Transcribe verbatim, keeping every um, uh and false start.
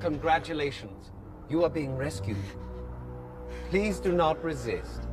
Congratulations. You are being rescued. Please do not resist.